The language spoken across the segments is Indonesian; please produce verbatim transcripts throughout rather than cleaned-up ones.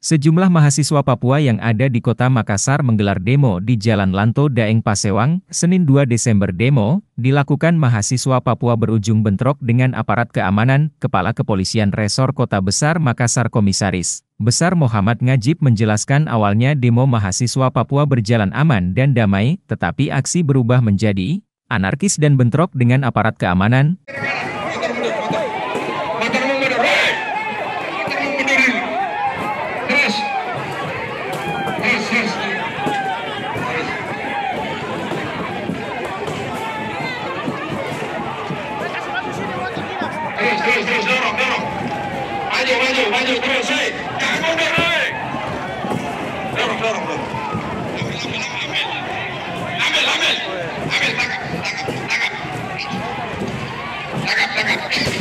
Sejumlah mahasiswa Papua yang ada di kota Makassar menggelar demo di Jalan Lanto Daeng Pasewang, Senin dua Desember. Demo dilakukan mahasiswa Papua berujung bentrok dengan aparat keamanan. Kepala Kepolisian Resor Kota Besar Makassar Komisaris Besar Muhammad Ngajib menjelaskan awalnya demo mahasiswa Papua berjalan aman dan damai, tetapi aksi berubah menjadi anarkis dan bentrok dengan aparat keamanan. Terus, terus, dorong, dorong. Maju, maju, maju, terus, hei. Jangan mundur, hei. Dorong, dorong, dorong. Ambil, ambil, ambil. Ambil, tangkap, tangkap, tangkap. Tangkap, tangkap.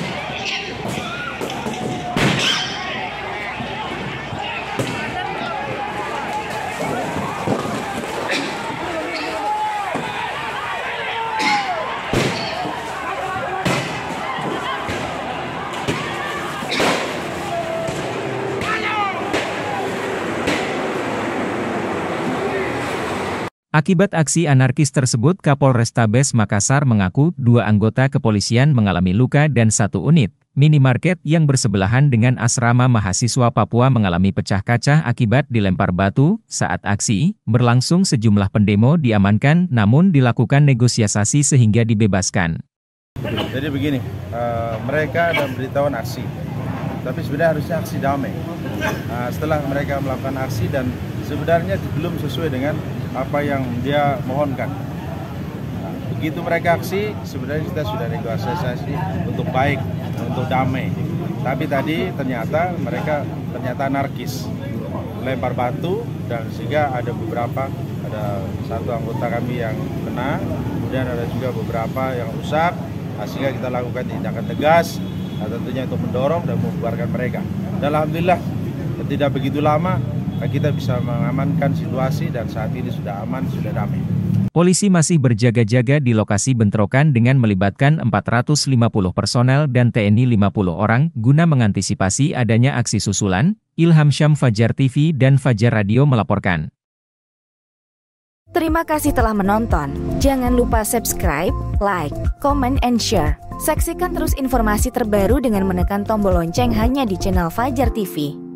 Akibat aksi anarkis tersebut, Kapolrestabes Makassar mengaku dua anggota kepolisian mengalami luka dan satu unit minimarket yang bersebelahan dengan asrama mahasiswa Papua mengalami pecah kaca akibat dilempar batu. Saat aksi berlangsung, sejumlah pendemo diamankan namun dilakukan negosiasi sehingga dibebaskan. Jadi begini, uh, mereka ada beritahuan aksi, tapi sebenarnya harusnya aksi damai. Nah, setelah mereka melakukan aksi dan sebenarnya belum sesuai dengan apa yang dia mohonkan. Nah, begitu mereka aksi, sebenarnya kita sudah negosiasi untuk baik, untuk damai. Tapi tadi ternyata mereka ternyata anarkis, lempar batu, dan sehingga ada beberapa, ada satu anggota kami yang kena, kemudian ada juga beberapa yang rusak. Nah, sehingga kita lakukan tindakan tegas, nah, tentunya untuk mendorong dan membubarkan mereka. Dan alhamdulillah tidak begitu lama kita bisa mengamankan situasi dan saat ini sudah aman, sudah damai. Polisi masih berjaga-jaga di lokasi bentrokan dengan melibatkan empat ratus lima puluh personel dan T N I lima puluh orang guna mengantisipasi adanya aksi susulan. Ilham Syam, Fajar T V dan Fajar Radio melaporkan. Terima kasih telah menonton. Jangan lupa subscribe, like, comment, and share. Saksikan terus informasi terbaru dengan menekan tombol lonceng hanya di channel Fajar T V.